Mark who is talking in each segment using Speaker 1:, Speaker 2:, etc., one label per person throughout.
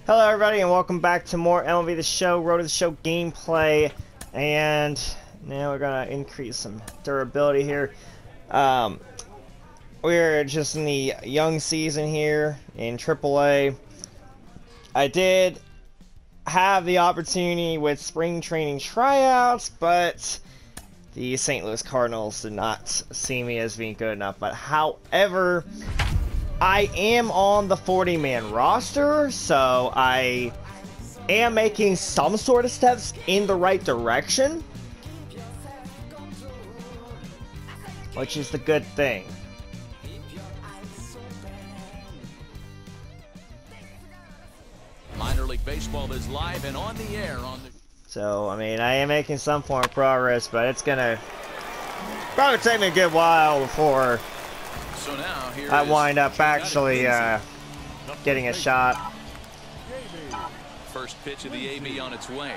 Speaker 1: Hello everybody and welcome back to more MLB The Show, Road to the Show gameplay. And now we're gonna increase some durability here. We're just in the young season here in AAA. I did have the opportunity with spring training tryouts, but the St. Louis Cardinals did not see me as being good enough. But however, I am on the 40-man roster, so I am making some sort of steps in the right direction, which is the good thing.
Speaker 2: Minor League Baseball is live and on the air on the...
Speaker 1: So, I mean, I am making some form of progress, but it's gonna probably take me a good while before
Speaker 2: so now, here
Speaker 1: I wind up actually getting a shot.
Speaker 2: First pitch of the AB on its way.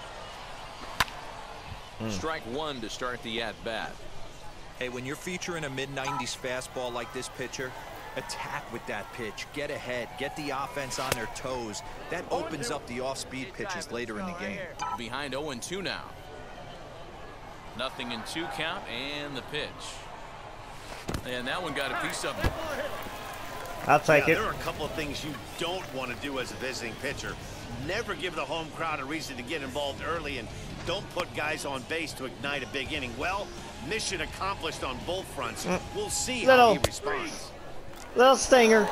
Speaker 2: Strike one to start the at-bat.
Speaker 3: Hey, when you're featuring a mid-90s fastball like this pitcher, attack with that pitch. Get ahead. Get the offense on their toes. That opens up the off-speed pitches later in the game.
Speaker 2: Behind 0-2 now. Nothing in 2 count and the pitch. And that one got a piece of it.
Speaker 1: I'll take it.
Speaker 4: There are a couple of things you don't want to do as a visiting pitcher. Never give the home crowd a reason to get involved early, and don't put guys on base to ignite a big inning. Well, mission accomplished on both fronts. We'll see how he responds.
Speaker 1: Little stinger.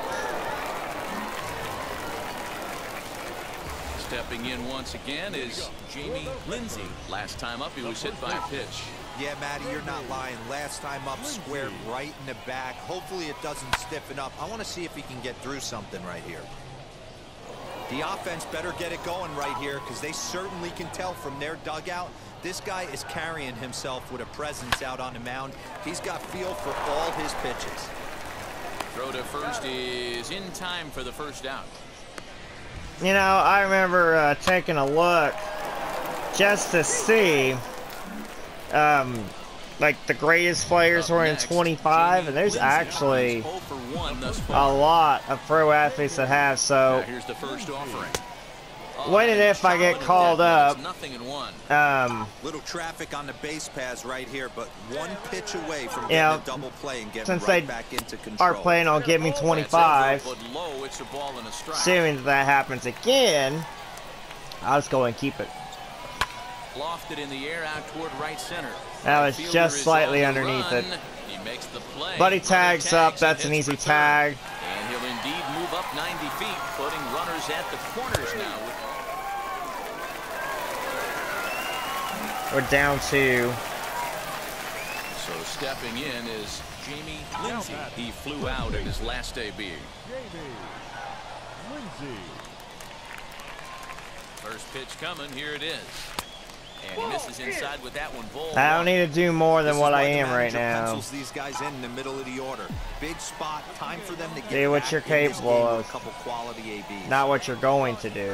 Speaker 2: Stepping in once again is Jamie Lindsay. Last time up, he was hit by a pitch.
Speaker 3: Yeah, Matty, you're not lying. Last time up, squared right in the back. Hopefully it doesn't stiffen up. I want to see if he can get through something right here. The offense better get it going right here, because they certainly can tell from their dugout. This guy is carrying himself with a presence out on the mound. He's got feel for all his pitches.
Speaker 2: Throw to first is in time for the first out.
Speaker 1: You know, I remember taking a look just to see like the greatest players were in 25, and there's actually a lot of pro athletes that have. So
Speaker 2: here's the first offering.
Speaker 1: when and if I get called up,
Speaker 3: little traffic on the base paths right here, but one pitch away from getting a double play and getting
Speaker 1: since
Speaker 3: right
Speaker 1: they
Speaker 3: back into control.
Speaker 1: are planning on giving me 25, assuming that happens again, I'll just go and keep it.
Speaker 2: Lofted in the air out toward right center.
Speaker 1: That was just slightly underneath it.
Speaker 2: He makes the play.
Speaker 1: But he tags up. That's an easy tag.
Speaker 2: And he'll indeed move up 90 feet, putting runners at the corners now.
Speaker 1: We're down 2.
Speaker 2: So stepping in is Jamie Lindsay. He flew out in his last AB. First pitch coming. Here it is. And he misses inside with that one.
Speaker 1: I don't need to do more than what I am right now.
Speaker 3: These guys in the middle of the order. Big spot. Time for them to get
Speaker 1: do what you're capable of.
Speaker 3: Couple quality ABs.
Speaker 1: Not what you're going to do.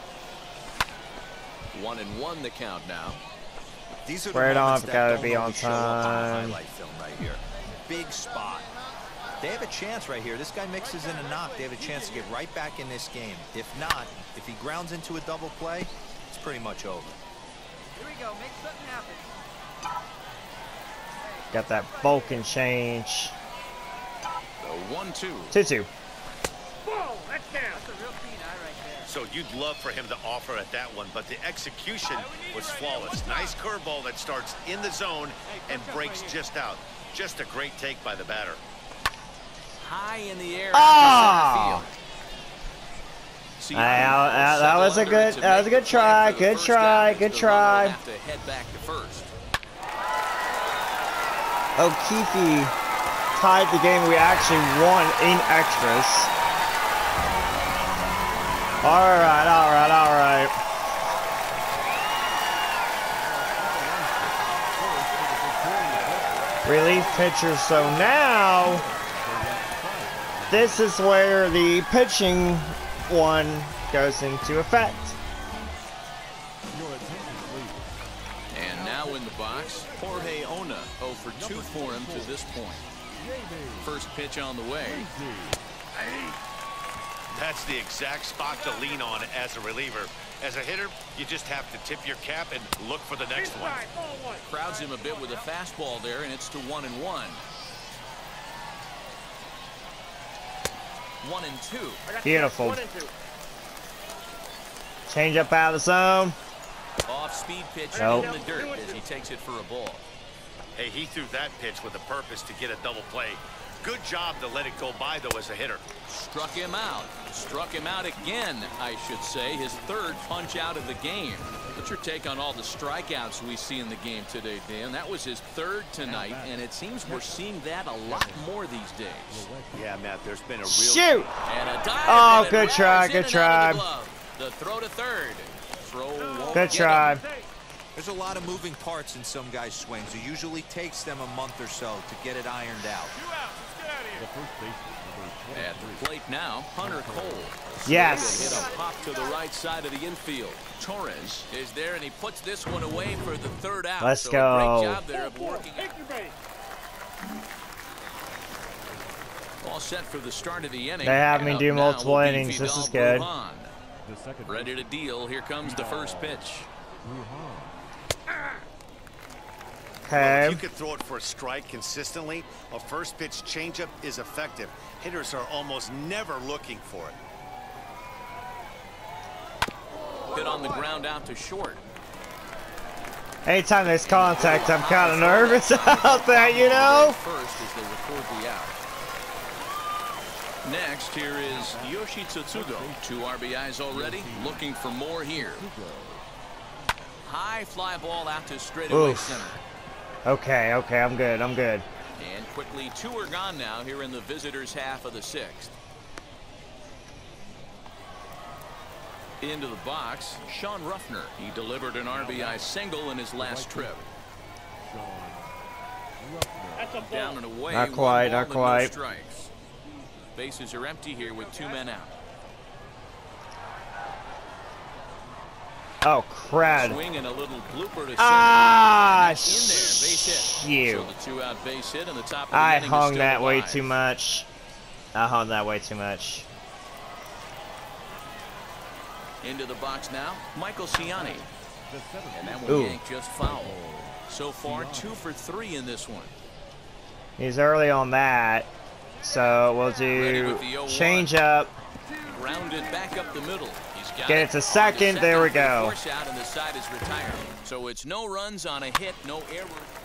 Speaker 2: 1-1 the count now.
Speaker 3: These are
Speaker 1: Right
Speaker 3: the
Speaker 1: on,
Speaker 3: that
Speaker 1: gotta
Speaker 3: don't
Speaker 1: be on
Speaker 3: always show up on the
Speaker 1: time.
Speaker 3: highlight film right here. Big spot. They have a chance right here. This guy mixes in a knock. They have a chance to get right back in this game. If not, if he grounds into a double play, it's pretty much over.
Speaker 5: Here we go. Make something happen.
Speaker 1: Got that Vulcan change.
Speaker 2: The 1-2.
Speaker 1: 2-2.
Speaker 5: Whoa, that's down. That's a real keen eye right there.
Speaker 4: So you'd love for him to offer at that one, but the execution was flawless. Nice curveball that starts in the zone and breaks just out. Just a great take by the batter.
Speaker 2: High in the air.
Speaker 1: Oh! That was a good try. Good try. Good try. O'Keefe tied the game. We actually won in extras. All right. Relief pitcher. So now this is where the pitching one goes into effect.
Speaker 2: And now in the box, Jorge Ona, 0 for 2 for him to this point. First pitch on the way.
Speaker 4: That's the exact spot to lean on as a reliever. As a hitter, you just have to tip your cap and look for the next one.
Speaker 2: Crowds him a bit with a fastball there, and it's to 1-1. 1-2.
Speaker 1: Beautiful. Change up out of the zone.
Speaker 2: Off-speed pitch
Speaker 1: Nope.
Speaker 2: in the dirt as he takes it for a ball.
Speaker 4: Hey, he threw that pitch with a purpose to get a double play. Good job to let it go by, though, as a hitter.
Speaker 2: Struck him out. Struck him out again, I should say. His third punch out of the game. What's your take on all the strikeouts we see in the game today, Dan? That was his third tonight, and it seems we're seeing that a lot more these days.
Speaker 4: Yeah, Matt, there's been a real...
Speaker 1: Shoot!
Speaker 2: And a dive,
Speaker 1: Oh,
Speaker 2: and it
Speaker 1: good try,
Speaker 2: rattles in
Speaker 1: good
Speaker 2: and
Speaker 1: try.
Speaker 2: out of the glove. The throw to third. Throw won't
Speaker 1: Good
Speaker 2: get
Speaker 1: try.
Speaker 2: him.
Speaker 3: There's a lot of moving parts in some guys' swings. It usually takes them a month or so to get it ironed out.
Speaker 2: At the plate now, Hunter Cole.
Speaker 1: Yes.
Speaker 2: Hit a pop to the right side of the infield. Torres is there, and he puts this one away for the third out.
Speaker 1: Let's
Speaker 2: so
Speaker 1: go.
Speaker 2: A great job there of working. All set for the start of the inning.
Speaker 1: They have me
Speaker 2: And
Speaker 1: do
Speaker 2: up now
Speaker 1: multiple
Speaker 2: will be
Speaker 1: innings. This is
Speaker 2: Vidal
Speaker 1: good.
Speaker 2: Brujan. Ready to deal. Here comes the first pitch.
Speaker 4: Well,
Speaker 1: Okay.
Speaker 4: if you could throw it for a strike consistently, a first pitch changeup is effective. Hitters are almost never looking for it.
Speaker 2: Hit on the ground out to short.
Speaker 1: Anytime there's contact, I'm kind of nervous about that, you know?
Speaker 2: First as they record the out. Next, here is Yoshi Tsutsugo. 2 RBIs already. Looking for more here. High fly ball out to straightaway
Speaker 1: Oof.
Speaker 2: center.
Speaker 1: Okay, okay, I'm good, I'm good.
Speaker 2: And quickly 2 are gone now here in the visitors' half of the 6th. Into the box, Sean Ruffner. He delivered an RBI single in his last trip. Down and away.
Speaker 1: Not
Speaker 2: 1
Speaker 1: quite,
Speaker 2: ball
Speaker 1: not
Speaker 2: and no
Speaker 1: quite.
Speaker 2: strikes. Bases are empty here with 2 men out.
Speaker 1: Oh, crud.
Speaker 2: Swing and a little blooper to center.
Speaker 1: Ah,
Speaker 2: And that's in there, base hit.
Speaker 1: shoot.
Speaker 2: So the 2-out base hit, and the top of the
Speaker 1: I
Speaker 2: inning is
Speaker 1: hung
Speaker 2: still
Speaker 1: that way
Speaker 2: alive.
Speaker 1: too much. I hung that way too much.
Speaker 2: Into the box now, Michael Ciani. And that one
Speaker 1: Ooh.
Speaker 2: yanked just foul. So far, 2 for 3 in this one.
Speaker 1: He's early on that. So we'll
Speaker 2: Ready
Speaker 1: do
Speaker 2: with the 0-1.
Speaker 1: change up.
Speaker 2: Grounded back up the middle. He's got
Speaker 1: Get it to
Speaker 2: on
Speaker 1: second.
Speaker 2: the
Speaker 1: There we
Speaker 2: for the
Speaker 1: go.
Speaker 2: force out, and the side is retired. So it's no runs on a hit, no error.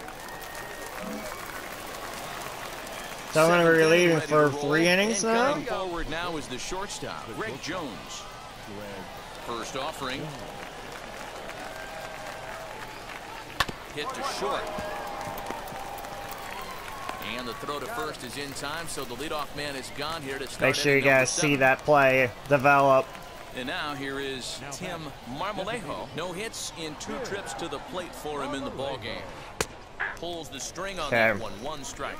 Speaker 1: So I'm going to be
Speaker 2: Seventh inning,
Speaker 1: relieving
Speaker 2: ready
Speaker 1: for
Speaker 2: to roll.
Speaker 1: 3 innings
Speaker 2: And
Speaker 1: now.
Speaker 2: coming forward now is the shortstop, Greg Jones. First offering. Hit to short. And the throw to first is in time, so the leadoff man is gone here to start.
Speaker 1: Make sure you
Speaker 2: inning number
Speaker 1: guys see
Speaker 2: 7.
Speaker 1: that play develop.
Speaker 2: And now here is Tim Marmolejo. No hits in 2 trips to the plate for him in the ball game. Pulls the string on that one. 1 strike.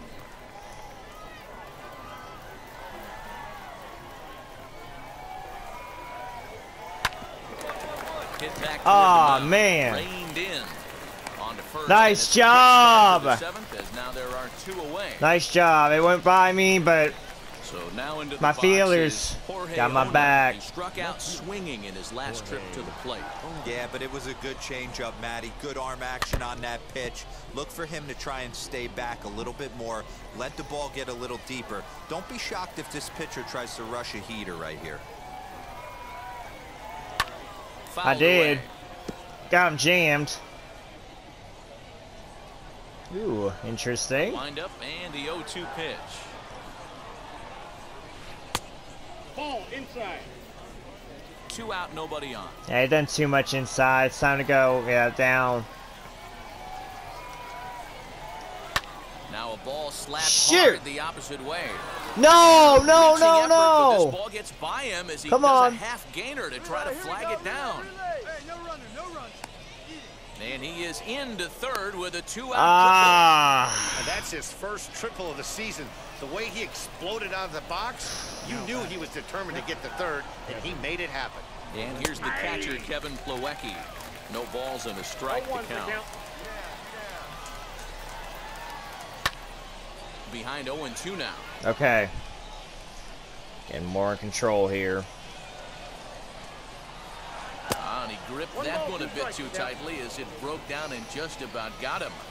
Speaker 2: Hit back
Speaker 1: Aw,
Speaker 2: toward the mound.
Speaker 1: man.
Speaker 2: Reined in. On to first.
Speaker 1: Nice
Speaker 2: And it's a
Speaker 1: job.
Speaker 2: good start to the 7th, as now there are 2 away.
Speaker 1: Nice job. It went by me, but
Speaker 2: So now into the
Speaker 1: my
Speaker 2: box
Speaker 1: fielders
Speaker 2: is Jorge
Speaker 1: got my
Speaker 2: Ona,
Speaker 1: back.
Speaker 2: who struck out swinging in his last trip to the plate.
Speaker 3: Yeah, but it was a good changeup, Matty. Good arm action on that pitch. Look for him to try and stay back a little bit more. Let the ball get a little deeper. Don't be shocked if this pitcher tries to rush a heater right here.
Speaker 1: I
Speaker 2: Fouled
Speaker 1: did.
Speaker 2: away.
Speaker 1: Got him jammed. Ooh, interesting.
Speaker 2: Wind up and the 0-2 pitch.
Speaker 5: Ball inside.
Speaker 2: 2 out, nobody on.
Speaker 1: Yeah, he done too much inside. It's time to go, yeah, down.
Speaker 2: Now a ball slapped
Speaker 1: Shoot.
Speaker 2: hard the opposite way.
Speaker 1: No, no,
Speaker 2: Reaching
Speaker 1: no,
Speaker 2: effort, but this
Speaker 1: no.
Speaker 2: ball gets by him as he
Speaker 1: Come
Speaker 2: does
Speaker 1: on.
Speaker 2: a half gainer to try to flag it down.
Speaker 5: Hey, no runner, no runs.
Speaker 2: And he is into third with a 2-out
Speaker 1: Ah.
Speaker 4: And that's his first triple of the season. The way he exploded out of the box, you knew he was determined to get to third, and he made it happen.
Speaker 2: triple. And here's the catcher, Kevin Plawecki. No balls and a strike to count. Behind 0-2 now.
Speaker 1: Okay. Getting more in control here.
Speaker 2: And he gripped that one a bit too tightly as it broke down and just about got him.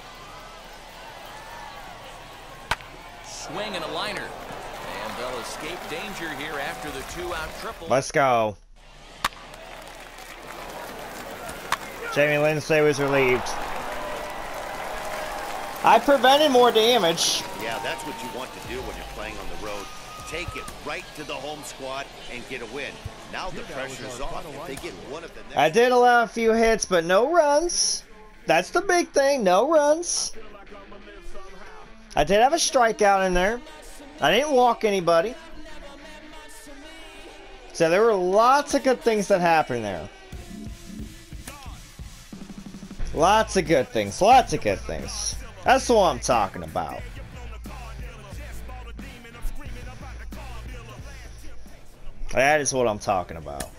Speaker 2: Swing and a liner. And they'll escape danger here after the 2-out triple.
Speaker 1: Let's go. Jamie Lindsay was relieved. I prevented more damage.
Speaker 4: Yeah, that's what you want to do when you're playing on the road. Take it right to the home squad and get a win. Now the pressure's off. If they get one of the next...
Speaker 1: I did allow a few hits, but no runs. That's the big thing, no runs. I did have a strikeout in there. I didn't walk anybody. So there were lots of good things that happened there. Lots of good things, lots of good things. That's what I'm talking about. That is what I'm talking about.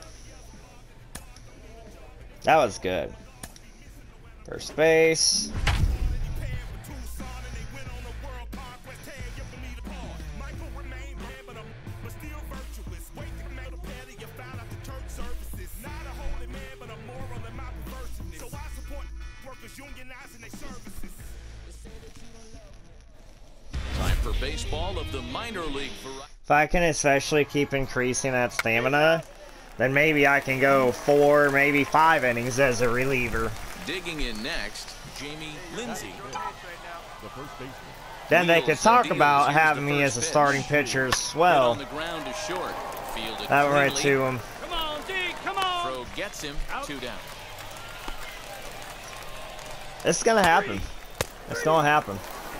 Speaker 1: That was good. First base.
Speaker 2: Time for baseball of the minor league variety.
Speaker 1: If I can especially keep increasing that stamina, then maybe I can go 4, maybe 5 innings as a reliever.
Speaker 2: Digging in next, Jamie Lindsay.
Speaker 1: Then they could talk about having me as a starting pitcher as well. That went right to him.
Speaker 5: Come on, D, come on.
Speaker 2: Throw gets him, 2 down.
Speaker 1: It's gonna happen. It's gonna happen.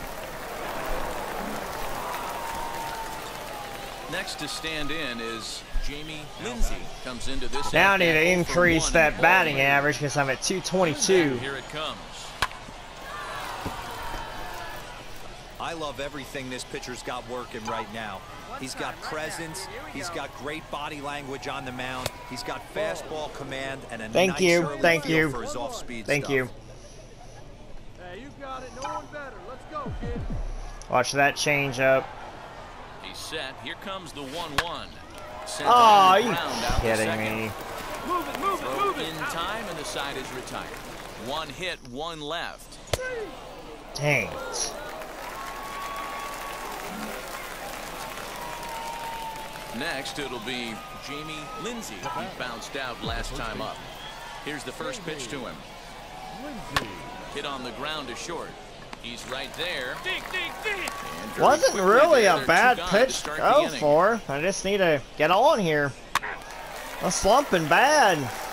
Speaker 2: Next to stand in is Jamie Lindsay. Comes into this.
Speaker 1: Now I need to increase that batting average because I'm at 222.
Speaker 2: Here it comes.
Speaker 3: I love everything this pitcher's got working right now. He's got presence. He's got great body language on the mound. He's got fastball command and a nice early feel for his off-speed
Speaker 1: Thank
Speaker 3: stuff.
Speaker 1: you.
Speaker 5: Hey, you got it. No one better. Let's go, kid.
Speaker 1: Watch that change up.
Speaker 2: He's set. Here comes the 1-1.
Speaker 1: Oh, you kidding me?
Speaker 5: Move it, move it,
Speaker 2: Throw
Speaker 5: move it.
Speaker 2: in time, and the side is retired. 1 hit, 1 left.
Speaker 1: Dang it.
Speaker 2: Next, it'll be Jamie Lindsay. He bounced out last time up. Here's the first pitch to him. Hit on the ground to short. He's right there.
Speaker 5: Dig, dig, dig.
Speaker 1: Wasn't really a bad pitch to go for. I just need to get on here. I'm slumping bad.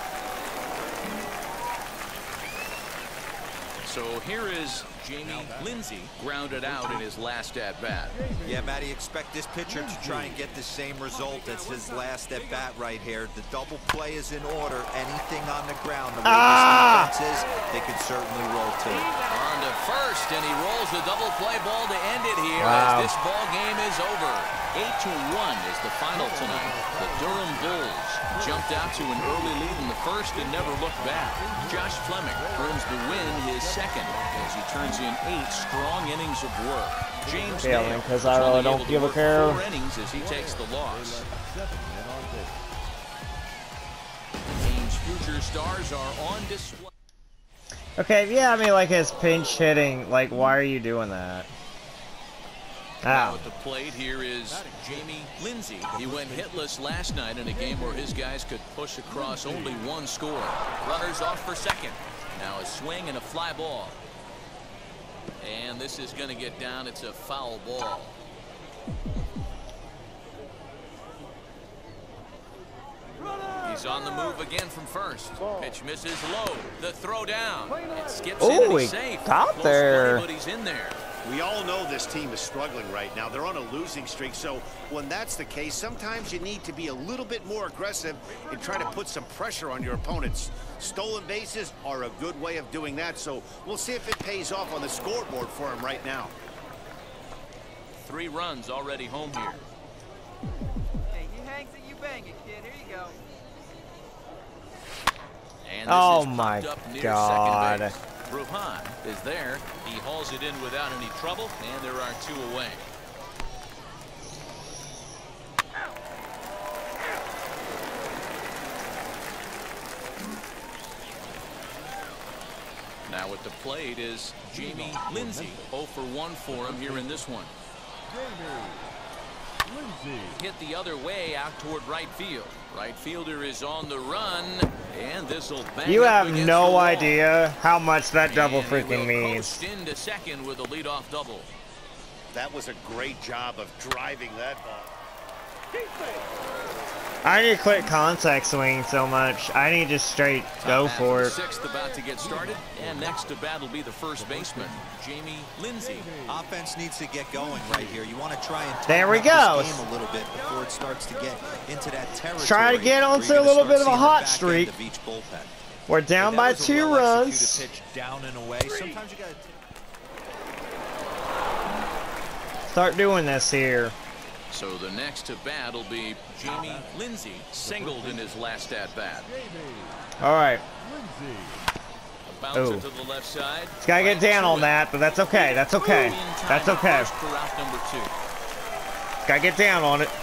Speaker 2: So here is Jamie Lindsay, grounded out in his last at-bat.
Speaker 3: Yeah, Matty, expect this pitcher to try and get the same result as his last at-bat right here. The double play is in order. Anything on the ground, the way this defense is, they could certainly roll too.
Speaker 2: On to first, and he rolls the double play ball to end it here
Speaker 1: Wow.
Speaker 2: as this ball game is over. 8-1 is the final tonight. The Durham Bulls jumped out to an early lead in the first and never looked back. Josh Fleming earns the win, his second, as he turns in 8 strong innings of work. James Dale
Speaker 1: because I really don't give a care.
Speaker 2: 4 innings as he takes the loss. Team's future stars are on display.
Speaker 1: Okay, yeah, I mean, like his pinch hitting, like, why are you doing that?
Speaker 2: Now
Speaker 1: Ow.
Speaker 2: at the plate here is Jamie Lindsay. He went hitless last night in a game where his guys could push across only 1 score. Runners off for second. Now a swing and a fly ball. And this is going to get down. It's a foul ball. He's on the move again from first. Pitch misses low. The throw down. It skips in and he's safe.
Speaker 1: Got
Speaker 2: Close
Speaker 1: there.
Speaker 2: play, but he's in there.
Speaker 4: We all know this team is struggling right now. They're on a losing streak, so when that's the case, sometimes you need to be a little bit more aggressive and try to put some pressure on your opponents. Stolen bases are a good way of doing that, so we'll see if it pays off on the scoreboard for him right now.
Speaker 2: 3 runs already home here.
Speaker 5: Hey, you hangs it, you bang it, kid. Here you go.
Speaker 2: And this
Speaker 1: Oh
Speaker 2: is
Speaker 1: my
Speaker 2: popped up near
Speaker 1: God.
Speaker 2: second base. Bruhan is there. He hauls it in without any trouble, and there are 2 away. Now at the plate is Jamie Lindsay. 0 for 1 for him here in this one. Hit the other way out toward right field. Right fielder is on the run, and this will bang
Speaker 1: You
Speaker 2: up
Speaker 1: have
Speaker 2: against the
Speaker 1: no
Speaker 2: wall.
Speaker 1: idea how much that double
Speaker 2: And he
Speaker 1: freaking
Speaker 2: will
Speaker 1: means.
Speaker 2: coast into second with a leadoff double.
Speaker 4: That was a great job of driving that ball.
Speaker 1: I need to quit contact swing so much. I need to just straight go
Speaker 2: Top half
Speaker 1: for
Speaker 2: of
Speaker 1: it.
Speaker 2: the sixth about to get started, and next to bat will be the first baseman, Jamie Lindsay.
Speaker 3: Offense needs to get going right here. You want to try and
Speaker 1: There we
Speaker 3: tighten up
Speaker 1: go.
Speaker 3: this game a little bit before it starts to get into that territory.
Speaker 1: Try to get
Speaker 3: where
Speaker 1: onto
Speaker 3: you're
Speaker 1: a
Speaker 3: gonna
Speaker 1: little
Speaker 3: start
Speaker 1: bit of a
Speaker 3: seeing the
Speaker 1: hot
Speaker 3: back
Speaker 1: streak.
Speaker 3: end of each bullpen.
Speaker 1: We're down
Speaker 3: That
Speaker 1: by
Speaker 3: was a
Speaker 1: 2
Speaker 3: well-executed
Speaker 1: runs.
Speaker 3: pitch down and away. Sometimes you got to
Speaker 1: Start doing this here.
Speaker 2: So the next to bat will be Jamie Lindsay, singled in his last at bat.
Speaker 1: All right.
Speaker 2: A bouncer
Speaker 1: Ooh.
Speaker 2: to the left side.
Speaker 1: It's gotta get down on that, but that's okay. That's okay. That's okay.
Speaker 2: First for out number 2.
Speaker 1: Gotta get down on it.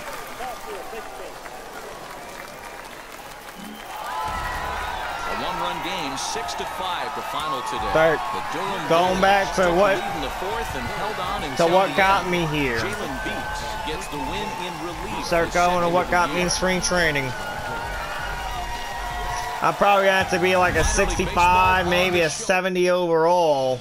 Speaker 2: A one-run game, 6-5, the final today.
Speaker 1: Start
Speaker 2: The Durham
Speaker 1: going
Speaker 2: Bulls
Speaker 1: back to
Speaker 2: took the
Speaker 1: what-
Speaker 2: lead in the fourth and held on
Speaker 1: To
Speaker 2: until
Speaker 1: what
Speaker 2: the
Speaker 1: got
Speaker 2: end.
Speaker 1: me here.
Speaker 2: Jalen Beats gets the win in relief.
Speaker 1: Start
Speaker 2: the
Speaker 1: going to
Speaker 2: second
Speaker 1: what
Speaker 2: of
Speaker 1: got
Speaker 2: the
Speaker 1: me in
Speaker 2: year.
Speaker 1: spring training. I'm probably gonna have to be like a 65, maybe a 70 overall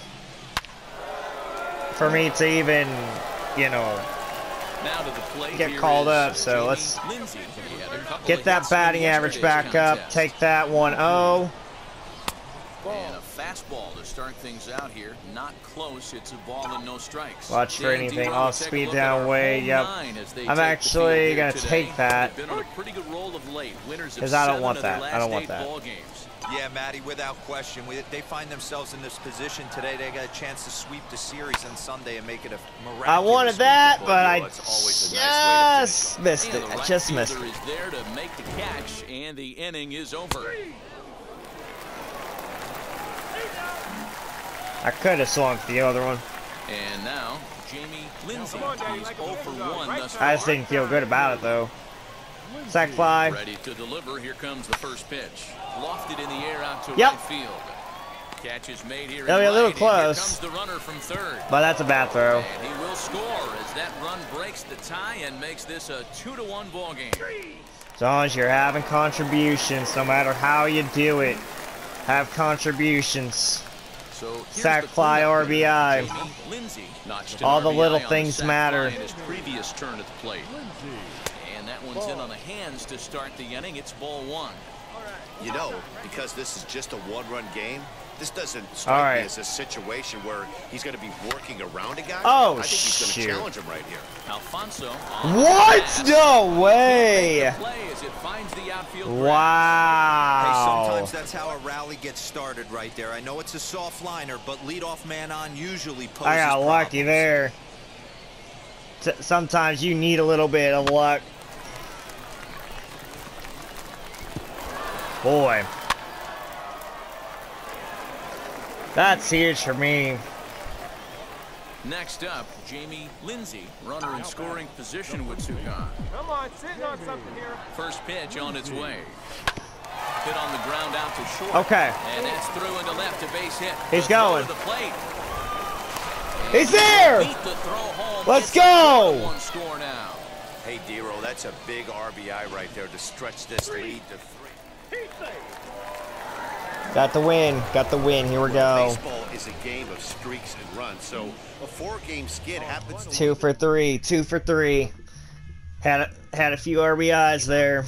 Speaker 1: for me to even, you know,
Speaker 2: Now to the plate
Speaker 1: get
Speaker 2: here
Speaker 1: called
Speaker 2: is
Speaker 1: up. So
Speaker 2: Jamie
Speaker 1: let's
Speaker 2: Lindsay. He had a couple
Speaker 1: get
Speaker 2: of
Speaker 1: that
Speaker 2: hits in
Speaker 1: batting average
Speaker 2: yesterday's
Speaker 1: back up.
Speaker 2: contest.
Speaker 1: Take that 1-0.
Speaker 2: And a fastball to start things out here. Not close. It's a ball and no strikes.
Speaker 1: Watch for
Speaker 2: Dan
Speaker 1: anything
Speaker 2: Dero,
Speaker 1: off
Speaker 2: take a
Speaker 1: speed
Speaker 2: look at
Speaker 1: down
Speaker 2: our
Speaker 1: way.
Speaker 2: home
Speaker 1: Yep.
Speaker 2: nine as they
Speaker 1: I'm
Speaker 2: take the
Speaker 1: actually
Speaker 2: field here
Speaker 1: gonna
Speaker 2: today.
Speaker 1: take that.
Speaker 2: They've been on a pretty good roll of late. Winners of
Speaker 1: 'Cause I don't
Speaker 2: 7
Speaker 1: want
Speaker 2: of their
Speaker 1: that. I
Speaker 2: last
Speaker 1: don't want
Speaker 2: 8
Speaker 1: that.
Speaker 2: ball games.
Speaker 3: Yeah, Matty, without question. They find themselves in this position today. They got a chance to sweep the series on Sunday and make it a miraculous
Speaker 1: I wanted
Speaker 3: sweep
Speaker 1: that,
Speaker 3: for
Speaker 1: but
Speaker 3: you.
Speaker 1: I
Speaker 3: It's always a nice way to finish
Speaker 1: just
Speaker 3: off.
Speaker 1: missed
Speaker 2: And
Speaker 1: it.
Speaker 2: the
Speaker 1: I
Speaker 2: right
Speaker 1: just missed
Speaker 2: fielder
Speaker 1: it.
Speaker 2: is there to make the catch, and the inning is over.
Speaker 1: I could have swung for the other one.
Speaker 2: And now, Jamie Lindsay. He's 0 for 1 thus
Speaker 1: I
Speaker 2: far.
Speaker 1: just didn't feel good about it though. Sack fly.
Speaker 2: Ready to deliver. Here comes the first pitch. Lofted in the air out to
Speaker 1: Yep.
Speaker 2: right field. Catch is made here.
Speaker 1: That'll
Speaker 2: in
Speaker 1: be a little
Speaker 2: right, and here
Speaker 1: close.
Speaker 2: comes the runner from third.
Speaker 1: But that's a bad throw.
Speaker 2: And he will score as that run breaks the tie and makes this a 2-1 ball game.
Speaker 1: As long as you're having contributions, no matter how you do it, have contributions.
Speaker 2: So here's
Speaker 1: Sack
Speaker 2: the
Speaker 1: fly
Speaker 2: cleanup.
Speaker 1: RBI.
Speaker 2: Jamie Lindsay notched an
Speaker 1: All the
Speaker 2: RBI
Speaker 1: little
Speaker 2: on
Speaker 1: things
Speaker 2: sack
Speaker 1: matter.
Speaker 2: fly in his previous turn at the plate. And that one's in on the hands to start the inning. It's ball 1.
Speaker 4: You know, because this is just a one-run game, this doesn't
Speaker 1: All
Speaker 4: strike
Speaker 1: right.
Speaker 4: me as a situation where he's going to be working around a guy.
Speaker 1: Oh,
Speaker 4: I think he's going
Speaker 1: shoot.
Speaker 4: to challenge him right here.
Speaker 2: Alfonso. on the
Speaker 1: What?
Speaker 2: pass.
Speaker 1: No way!
Speaker 2: Play as it finds the outfield ground.
Speaker 3: Hey,
Speaker 1: Wow.
Speaker 3: sometimes that's how a rally gets started right there. I know it's a soft liner, but leadoff man on usually poses
Speaker 1: I got lucky
Speaker 3: problems.
Speaker 1: there. Sometimes you need a little bit of luck. Boy. That's huge for me.
Speaker 2: Next up, Jamie Lindsay, runner in scoring position with Sukan.
Speaker 5: Come on, sitting on something here.
Speaker 2: First pitch on its way. Hit on the ground out to short.
Speaker 1: Okay.
Speaker 2: And that's through into left, a base hit.
Speaker 1: He's
Speaker 2: The throw
Speaker 1: going.
Speaker 2: to the plate.
Speaker 1: He's there!
Speaker 2: Beat the throw home.
Speaker 1: Let's
Speaker 2: It's a
Speaker 1: go!
Speaker 2: 1 score now.
Speaker 4: Hey, Dero, that's a big RBI right there to stretch this lead to 3.
Speaker 1: Got the win. Got the win. Here we go.
Speaker 4: Baseball is a game of streaks and runs, so a 4-game skid happens to
Speaker 1: 2 for 3. 2 for 3. Had a few RBIs there.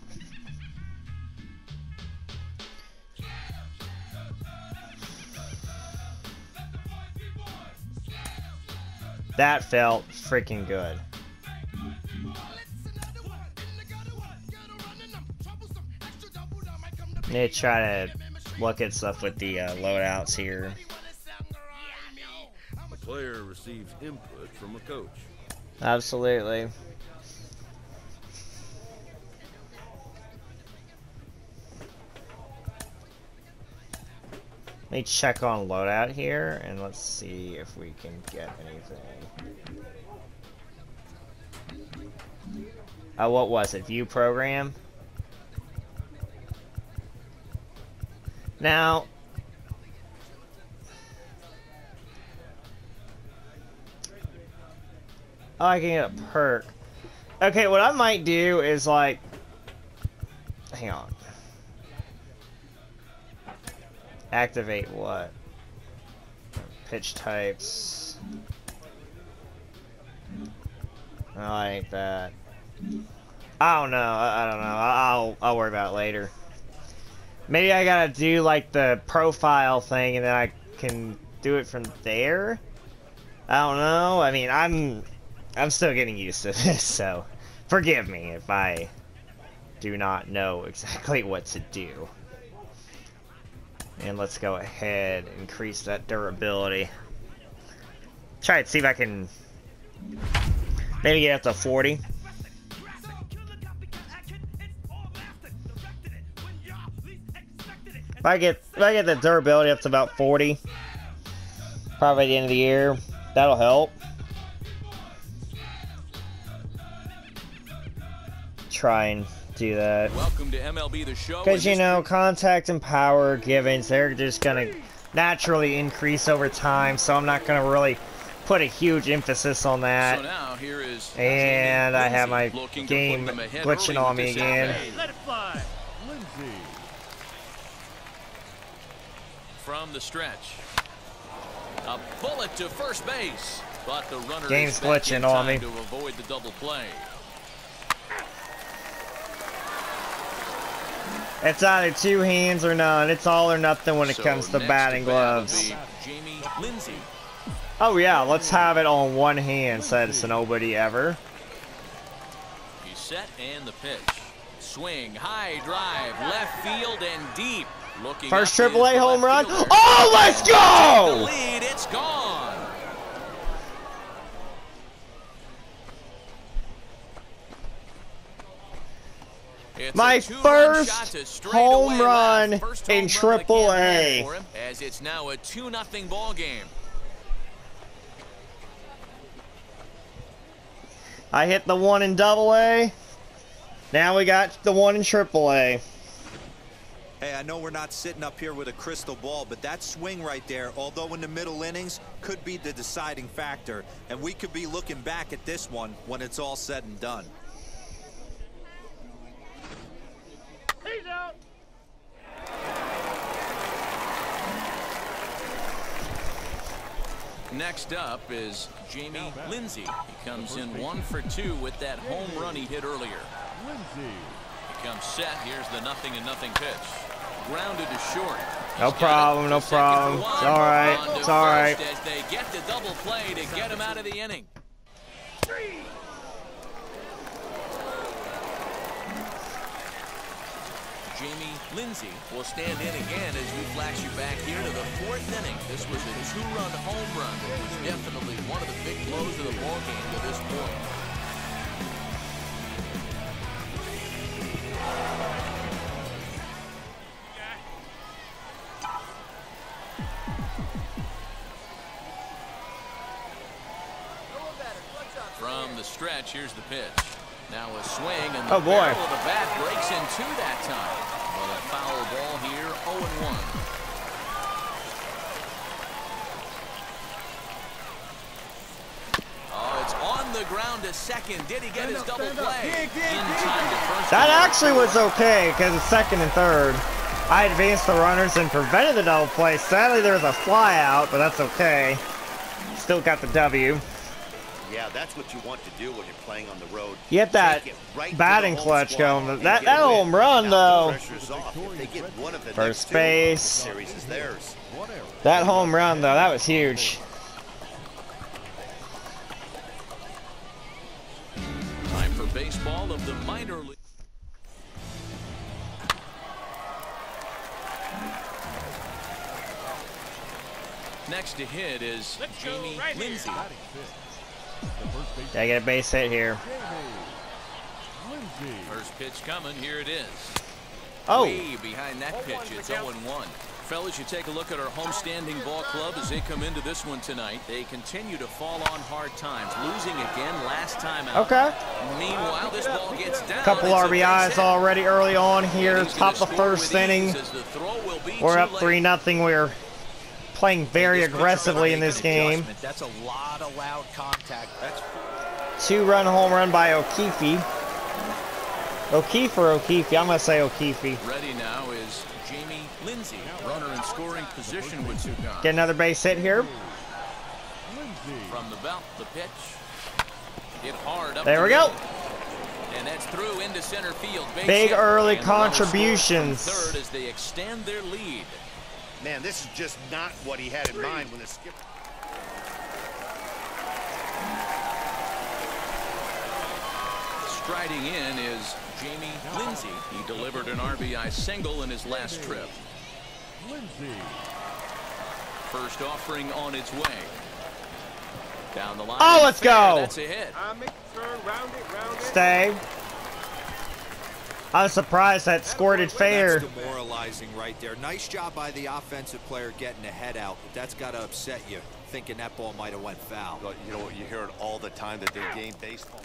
Speaker 1: That felt freaking good. Need to try to look at stuff with the loadouts here.
Speaker 6: A player receives input from a coach.
Speaker 1: Absolutely. Let me check on loadout here and let's see if we can get anything. What was it? View program? Now, Oh, I can get a perk. Okay, what I might do is like... Hang on. Activate what? Pitch types. I like that. I don't know. I don't know. I'll worry about it later. Maybe I gotta do like the profile thing, and then I can do it from there. I don't know. I mean, I'm still getting used to this, so forgive me if I do not know exactly what to do. And let's go ahead and increase that durability. Try to see if I can maybe get up to 40. If I get the durability up to about 40, probably at the end of the year, that'll help. Try and do that.
Speaker 2: Welcome to MLB The Show.
Speaker 1: Because, you know, contact and power givens, they're just going to naturally increase over time, so I'm not going to really put a huge emphasis on that.
Speaker 2: So now here is
Speaker 1: and I have my
Speaker 2: looking to
Speaker 1: game
Speaker 2: put them ahead
Speaker 1: glitching
Speaker 2: early
Speaker 1: on
Speaker 2: with
Speaker 1: me
Speaker 2: this
Speaker 1: again.
Speaker 2: at-bat.
Speaker 5: Let it fly.
Speaker 6: Lindsay.
Speaker 2: From the stretch. A bullet to first base. But the runner
Speaker 1: Game's
Speaker 2: is back
Speaker 1: glitching
Speaker 2: in
Speaker 1: on
Speaker 2: time
Speaker 1: me.
Speaker 2: to avoid the double play.
Speaker 1: It's either two hands or none. It's all or nothing when it
Speaker 2: So
Speaker 1: comes to
Speaker 2: next
Speaker 1: batting
Speaker 2: to bat will
Speaker 1: gloves.
Speaker 2: be Jamie Lindsay.
Speaker 1: Oh yeah, let's have it on one hand, says nobody ever.
Speaker 2: He's set and the pitch. Swing, high drive, left field and deep. Looking
Speaker 1: First
Speaker 2: up is
Speaker 1: AAA
Speaker 2: the
Speaker 1: home run.
Speaker 2: left fielder.
Speaker 1: Oh, let's
Speaker 2: Take the
Speaker 1: go!
Speaker 2: lead, it's gone. It's
Speaker 1: My
Speaker 2: a two-run
Speaker 1: first
Speaker 2: shot to straightaway
Speaker 1: home run
Speaker 2: left. First
Speaker 1: in
Speaker 2: home run of the campaign
Speaker 1: AAA.
Speaker 2: for him, as it's now a 2-0 ball game.
Speaker 1: I hit the one in AA. Now we got the one in AAA.
Speaker 3: Hey, I know we're not sitting up here with a crystal ball, but that swing right there, although in the middle innings, could be the deciding factor. And we could be looking back at this one when it's all said and done.
Speaker 5: He's out.
Speaker 2: Next up is Jamie Lindsay. He comes in 1 for 2 with that home run he hit earlier.
Speaker 6: Lindsay.
Speaker 2: He comes set. Here's the 0-0 pitch. Grounded to short.
Speaker 1: No problem, no problem. It's all right. It's all right.
Speaker 2: As they get the double play to get him out of the inning. Jamie Lindsay will stand in again as we flash you back here to the 4th inning. This was a 2-run home run. It was definitely one of the big blows of the ball game to this point. From the stretch, here's the pitch. Now a swing, and the
Speaker 1: Oh, boy.
Speaker 2: barrel of the bat breaks in 2 that time. But a foul ball here, 0-1. Oh, it's on the ground to second. Did he get his double play? In time to first.
Speaker 1: That actually was okay, because it's second and third. I advanced the runners and prevented the double play. Sadly, there was a fly out, but that's okay. Still got the W.
Speaker 4: Yeah, that's what you want to do when you're playing on the road.
Speaker 1: Get that
Speaker 4: Take it right to
Speaker 1: batting
Speaker 4: the home
Speaker 1: clutch
Speaker 4: squad
Speaker 1: going.
Speaker 4: and
Speaker 1: That
Speaker 4: get a win.
Speaker 1: home run,
Speaker 4: Now
Speaker 1: though.
Speaker 4: the pressure's off. If they get one of the
Speaker 1: First
Speaker 4: next two,
Speaker 1: base.
Speaker 4: the series is theirs.
Speaker 1: That home run, though, that was huge.
Speaker 2: Time for baseball of the minor league. Next to hit is Jamie
Speaker 5: right here.
Speaker 2: Lindsay.
Speaker 1: Gotta get a base hit here.
Speaker 6: Lindsay.
Speaker 2: First pitch coming. Here it is.
Speaker 1: Oh,
Speaker 2: Way behind that pitch. It's 0-1. Fellas, you take a look at our homestanding ball club as they come into this one tonight. They continue to fall on hard times, losing again last time out.
Speaker 1: okay.
Speaker 2: Meanwhile, this ball gets down.
Speaker 1: Couple
Speaker 2: It's a base
Speaker 1: RBIs
Speaker 2: hit.
Speaker 1: already early on here.
Speaker 2: And he's
Speaker 1: Top
Speaker 2: gonna
Speaker 1: of the
Speaker 2: score
Speaker 1: first
Speaker 2: with ease
Speaker 1: inning.
Speaker 2: as the throw will be
Speaker 1: We're
Speaker 2: too
Speaker 1: up
Speaker 2: late.
Speaker 1: 3-0. We're playing very aggressively in this game.
Speaker 3: That's a lot of loud contact. That's
Speaker 1: 2-run home run by O'Keefe. O'Keefe or O'Keefe? I'm gonna say O'Keefe.
Speaker 2: Ready now is Jamie Lindsay. Runner in scoring position with 2 gone.
Speaker 1: Get another base hit here.
Speaker 2: From the belt, the pitch. Hit hard up
Speaker 1: There we
Speaker 2: middle.
Speaker 1: go.
Speaker 2: And that's through into center field. Base
Speaker 1: Big
Speaker 2: hit.
Speaker 1: early
Speaker 2: And the runner scores from
Speaker 1: contributions.
Speaker 2: third as they extend their lead.
Speaker 4: Man, this is just not what he had in mind when the skipper.
Speaker 2: Striding in is Jamie Lindsay. He delivered an RBI single in his last trip. First offering on its way. Down the line.
Speaker 1: Oh, let's go.
Speaker 2: That's a hit.
Speaker 1: Stay. I was surprised that squirted fair.
Speaker 3: That's demoralizing right there. Nice job by the offensive player getting the head out, but that's got to upset you, thinking that ball might have went foul.
Speaker 4: You know what, you hear it all the time that they gain baseball.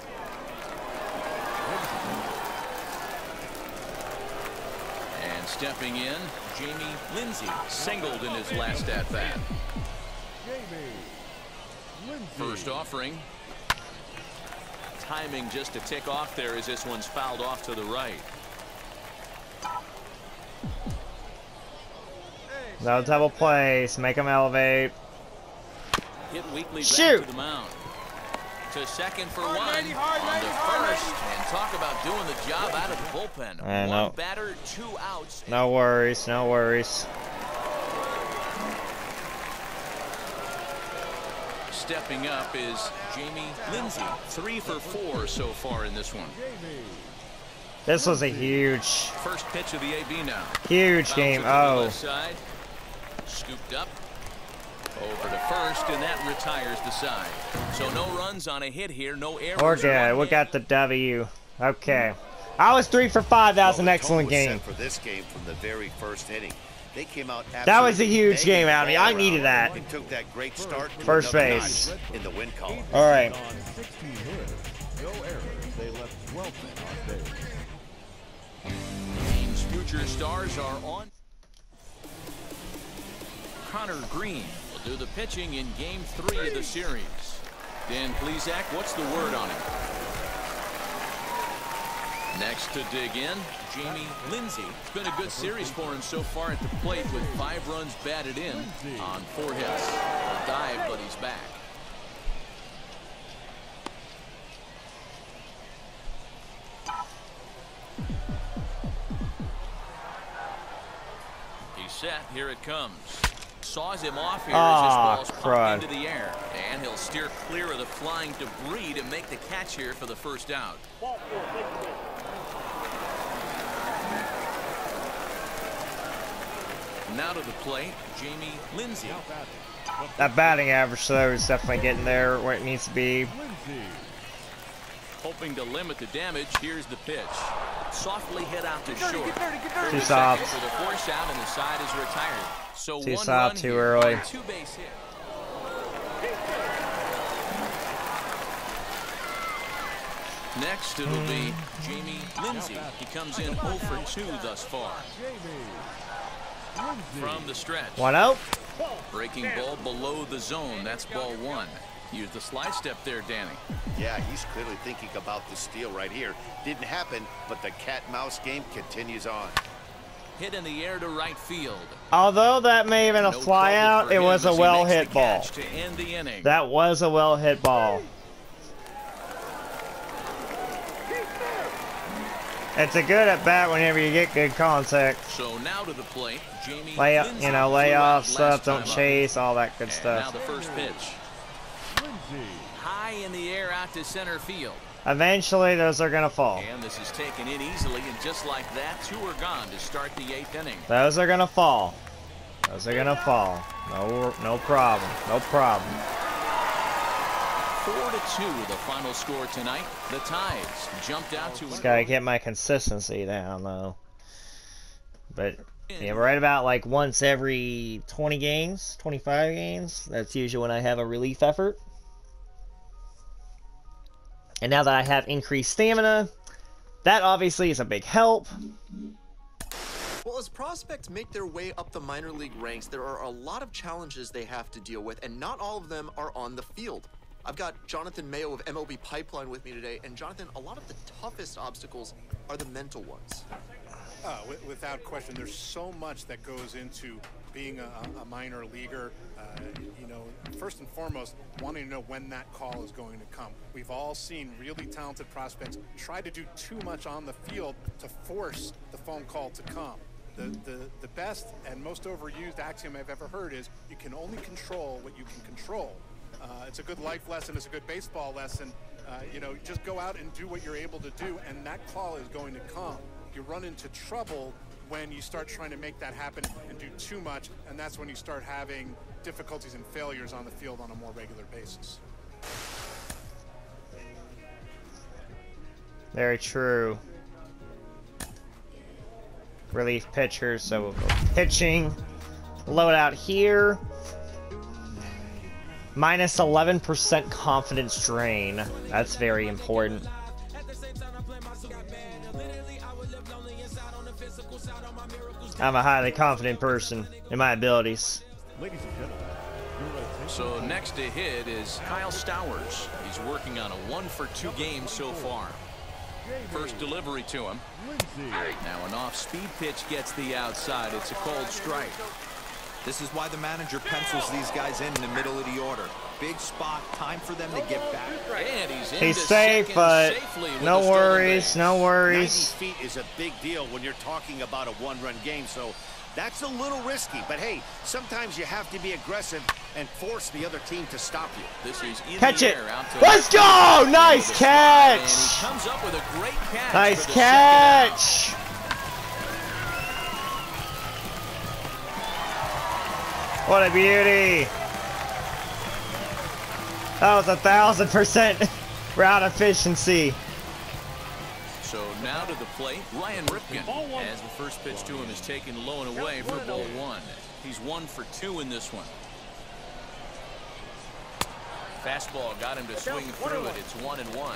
Speaker 2: And stepping in, Jamie Lindsay singled in his last at-bat. First offering. Timing just to tick off there as this one's fouled off to the right.
Speaker 1: No double plays. Make him elevate.
Speaker 2: Hit weakly back
Speaker 1: Shoot.
Speaker 2: to the mound. To second for one. On to first. And talk about doing the job out of the bullpen.
Speaker 1: I know.
Speaker 2: One batter, 2 outs.
Speaker 1: No worries. No worries.
Speaker 2: Stepping up is Jamie Lindsay. 3 for 4 so far in this one.
Speaker 1: This was a huge,
Speaker 2: First pitch of the AB now.
Speaker 1: huge game.
Speaker 2: Bounce it to the
Speaker 1: Oh.
Speaker 2: left side. Scooped up. Over to first, and that retires the side. So no runs on a hit here, no errors.
Speaker 1: We're good. We got the W. Okay. I was 3 for 5. That was an excellent game.
Speaker 4: For this game from the very first inning. They came out
Speaker 1: That was a huge
Speaker 4: absolutely
Speaker 1: game, Abby. I needed that.
Speaker 4: and took that great start to
Speaker 1: First
Speaker 4: another
Speaker 1: base.
Speaker 4: notch in the win column.
Speaker 1: All right.
Speaker 6: On 16 hits, no errors. They left 12 men on base.
Speaker 2: Team's future stars are on. Connor Green will do the pitching in Game 3 of the series. Dan Plesac, what's the word on him? Next to dig in, Jamie Lindsay. It's been a good series for him so far at the plate with 5 runs batted in on 4 hits. A dive, but he's back. He's set. Here it comes. Saws him off here as his ball's popped into the air. And he'll steer clear of the flying debris to make the catch here for the first out. Now to the plate, Jamie Lindsay.
Speaker 1: That batting average, though, is definitely getting there where it needs to be.
Speaker 2: Hoping to limit the damage, here's the pitch. Softly hit out to short.
Speaker 1: Too soft.
Speaker 2: For the force out, and the side is retired. So
Speaker 1: Too
Speaker 2: one
Speaker 1: soft,
Speaker 2: run
Speaker 1: too
Speaker 2: here
Speaker 1: early.
Speaker 2: on 2-base hit. Next, it'll be Jamie Lindsay. He comes in 0 for 2 thus far. From the stretch.
Speaker 1: 1-0.
Speaker 2: Breaking ball below the zone. That's ball 1. Use the slide step there, Danny.
Speaker 4: Yeah, he's clearly thinking about the steal right here. Didn't happen, but the cat-mouse game continues on.
Speaker 2: Hit in the air to right field.
Speaker 1: Although that may have been a
Speaker 2: No
Speaker 1: fly
Speaker 2: trouble
Speaker 1: out,
Speaker 2: for
Speaker 1: it
Speaker 2: him
Speaker 1: was a
Speaker 2: as he
Speaker 1: well
Speaker 2: makes
Speaker 1: hit
Speaker 2: the
Speaker 1: ball.
Speaker 2: catch to end the inning.
Speaker 1: That was a well hit ball. It's a good at bat whenever you get good contact.
Speaker 2: So now to the plate, Jamie
Speaker 1: Lay up,
Speaker 2: Lindsay,
Speaker 1: you know,
Speaker 2: flew
Speaker 1: lay
Speaker 2: out
Speaker 1: off
Speaker 2: last
Speaker 1: stuff, don't
Speaker 2: time up.
Speaker 1: chase, all that good
Speaker 2: And now
Speaker 1: stuff.
Speaker 2: the first pitch. High in the air out to center field.
Speaker 1: Eventually, those are gonna fall.
Speaker 2: And this is taken in easily, and just like that, 2 are gone to start the 8th inning.
Speaker 1: Those are gonna fall. Those are gonna fall. No problem. No problem.
Speaker 2: 4-2, the final score tonight. The Tides jumped out to
Speaker 1: Just gotta get my consistency down, though. But yeah, right about like once every 20 games, 25 games. That's usually when I have a relief effort. And now that I have increased stamina, that obviously is a big help.
Speaker 7: Well, as prospects make their way up the minor league ranks, there are a lot of challenges they have to deal with, and not all of them are on the field. I've got Jonathan Mayo of MLB Pipeline with me today, and Jonathan, a lot of the toughest obstacles are the mental ones.
Speaker 8: Without question, there's so much that goes into being a minor leaguer. You know, first and foremost, wanting to know when that call is going to come. We've all seen really talented prospects try to do too much on the field to force the phone call to come. The best and most overused axiom I've ever heard is you can only control what you can control. It's a good life lesson. It's a good baseball lesson. You know, just go out and do what you're able to do, and that call is going to come. You run into trouble when you start trying to make that happen and do too much, and that's when you start having difficulties and failures on the field on a more regular basis.
Speaker 1: Very true. Relief pitchers, so we'll go pitching. Load out here. Minus 11% confidence drain. That's very important. I'm a highly confident person in my abilities.
Speaker 6: Ladies and gentlemen, your attention.
Speaker 2: So next to hit is Kyle Stowers. He's working on a 1-for-2 game so far. First delivery to him. Now an off-speed pitch gets the outside. It's a cold strike.
Speaker 3: This is why the manager pencils these guys in the middle of the order. Big spot, time for them to get back.
Speaker 2: And
Speaker 1: he's safe, but no worries, no worries.
Speaker 4: 90 feet is a big deal when you're talking about a one-run game, so that's a little risky. But hey, sometimes you have to be aggressive and force the other team to stop you.
Speaker 2: This is in
Speaker 1: Catch
Speaker 2: the
Speaker 1: it!
Speaker 2: air, out to
Speaker 1: Let's go! Nice
Speaker 2: And
Speaker 1: catch!
Speaker 2: he comes up with a great catch.
Speaker 1: Nice
Speaker 2: for the second out.
Speaker 1: catch! What a beauty! That was 1,000% route efficiency.
Speaker 2: So now to the plate, Ryan Ripken, as the first pitch to him is taken low and away for ball 1. He's 1 for 2 in this one. Fastball got him to swing through it. It's 1-1.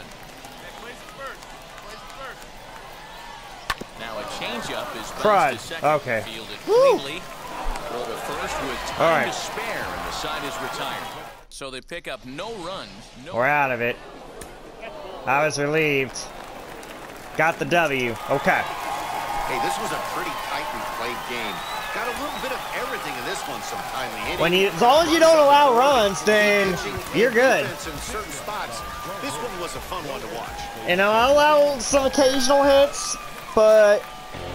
Speaker 2: Now a changeup is bounced to second.
Speaker 1: Okay.
Speaker 2: Fielded
Speaker 1: Woo.
Speaker 2: cleanly. Well, the first with time
Speaker 1: All right.
Speaker 2: to spare, and the side is retired. So they pick up no runs.
Speaker 1: We're out of it. I was relieved. Got the W. Okay.
Speaker 4: Hey, this was a pretty tightly played game. Got a little bit of everything in this one, some timely hitting.
Speaker 1: When you, as long as you don't allow runs, then you're good.
Speaker 4: In certain spots, this one was a fun one to watch.
Speaker 1: You know, I allow some occasional hits, but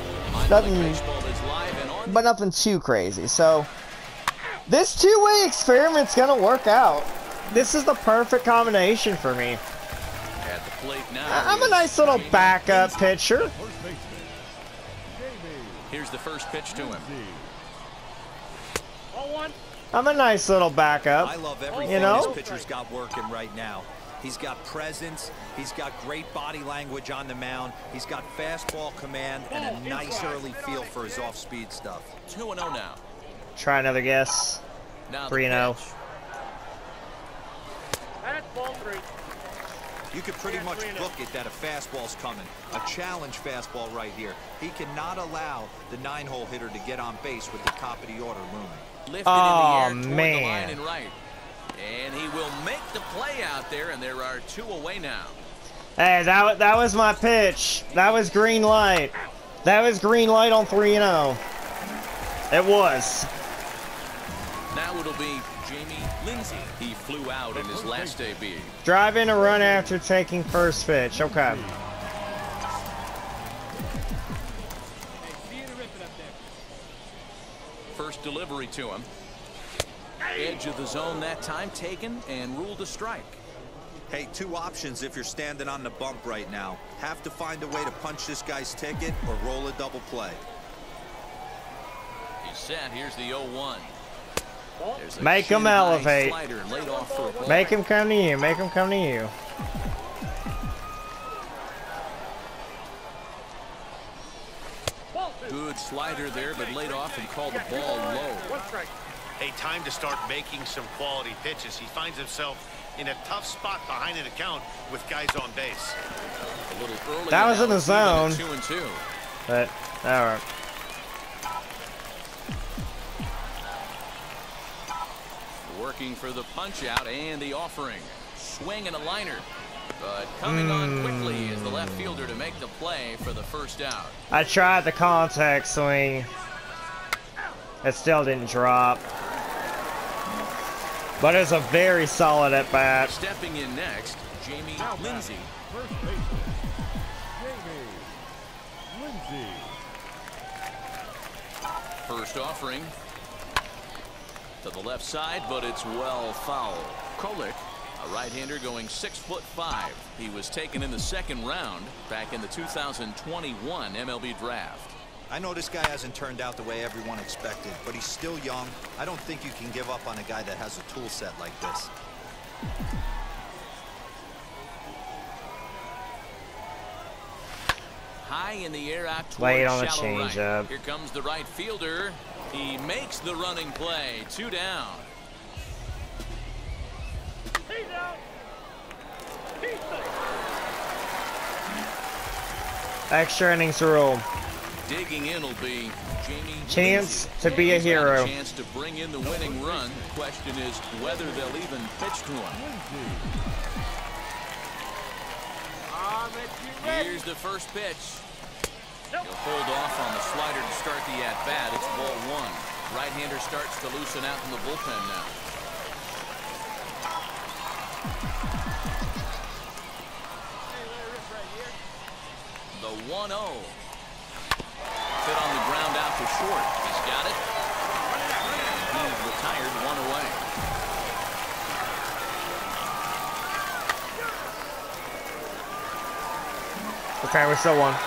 Speaker 1: nothing too crazy. So this two-way experiment's gonna work out. This is the perfect combination for me.
Speaker 2: At the plate now.
Speaker 1: I'm a nice little backup pitcher.
Speaker 2: Here's the first pitch to him.
Speaker 1: I'm a nice little backup.
Speaker 3: I love everything
Speaker 1: You know?
Speaker 3: this pitcher's got working right now. He's got presence, he's got great body language on the mound, he's got fastball command, and a nice early feel for his off-speed stuff.
Speaker 2: 2-0 now.
Speaker 1: Try another guess.
Speaker 2: Now the
Speaker 1: 3-0.
Speaker 2: pitch.
Speaker 5: That's ball 3.
Speaker 3: You could pretty much book it that a fastball's coming. A challenge fastball right here. He cannot allow the 9-hole hitter to get on base with the top of the order looming.
Speaker 2: Lifted
Speaker 1: Oh,
Speaker 2: in the air toward the
Speaker 1: man.
Speaker 2: line and right. And he will make the play out there, and there are 2 away now.
Speaker 1: Hey, that was my pitch. That was green light. That was green light on 3-0. It was.
Speaker 2: Now it'll be Jamie Lindsay. He flew out in his last AB.
Speaker 1: Driving a run after taking first pitch. Okay.
Speaker 2: First delivery to him. Edge of the zone that time taken and ruled a strike.
Speaker 3: Hey, 2 options if you're standing on the bump right now. Have to find a way to punch this guy's ticket or roll a double play.
Speaker 2: He's set. Here's the 0-1. There's a
Speaker 1: Make him
Speaker 2: shin-high
Speaker 1: elevate.
Speaker 2: slider laid off for a ball.
Speaker 1: Make him come to you. Make him come to you.
Speaker 2: Good slider there, but laid off and called the ball low.
Speaker 4: Hey, time to start making some quality pitches. He finds himself in a tough spot behind an account with guys on base.
Speaker 2: A little early.
Speaker 1: That was in the zone.
Speaker 2: 2-2.
Speaker 1: But, alright.
Speaker 2: Working for the punch out and the offering. swing and a liner. But coming on quickly is the left fielder to make the play for the first out.
Speaker 1: I tried the contact swing. It still didn't drop. But it's a very solid at bat.
Speaker 2: Stepping in next, Jamie Lindsay.
Speaker 6: First baseman, Jamie Lindsay.
Speaker 2: First offering to the left side, but it's well foul. Kolek, a right-hander going 6'5". He was taken in the second round back in the 2021 MLB draft.
Speaker 3: I know this guy hasn't turned out the way everyone expected, but he's still young. I don't think you can give up on a guy that has a tool set like this.
Speaker 2: High in the air out towards
Speaker 1: Late on the
Speaker 2: shallow right.
Speaker 1: changeup.
Speaker 2: Here comes the right fielder. He makes the running play. 2 down.
Speaker 5: He's out. He's safe.
Speaker 1: Extra innings rule.
Speaker 2: Digging in will be Jamie
Speaker 1: Chance
Speaker 2: Lindsay.
Speaker 1: to be a
Speaker 2: He's got
Speaker 1: hero.
Speaker 2: A chance to bring in the winning run. The question is whether they'll even pitch to him. Here's the first pitch. He'll hold off on the slider to start the at-bat. It's ball 1. Right-hander starts to loosen out in the bullpen now. The 1-0. Fit on the ground out to short. He's got it. And he's retired 1 away.
Speaker 1: Okay, we're still one.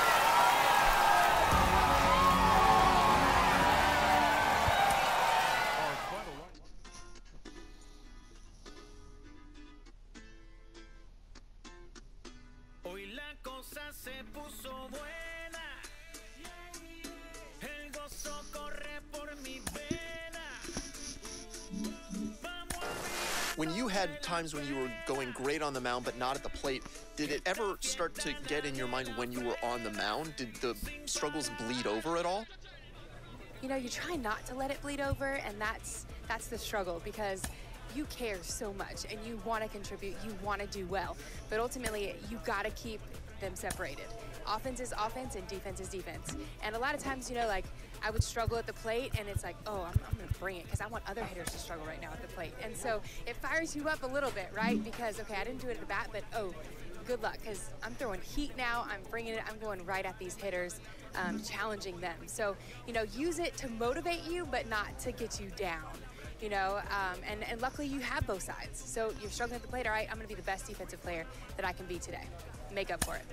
Speaker 7: When you had times when you were going great on the mound but not at the plate, did it ever start to get in your mind when you were on the mound? Did the struggles bleed over at all?
Speaker 9: You know, you try not to let it bleed over, and that's the struggle, because you care so much and you want to contribute, you want to do well, but ultimately you got to keep them separated. Offense is offense and defense is defense. And a lot of times, you know, like, I would struggle at the plate, and it's like, oh, I'm going to bring it because I want other hitters to struggle right now at the plate. And so it fires you up a little bit, right? Because, okay, I didn't do it at the bat, but, oh, good luck, because I'm throwing heat now. I'm bringing it. I'm going right at these hitters, challenging them. So, you know, use it to motivate you, but not to get you down. You know, and luckily you have both sides. So you're struggling at the plate, all right, I'm going to be the best defensive player that I can be today. Make up for it.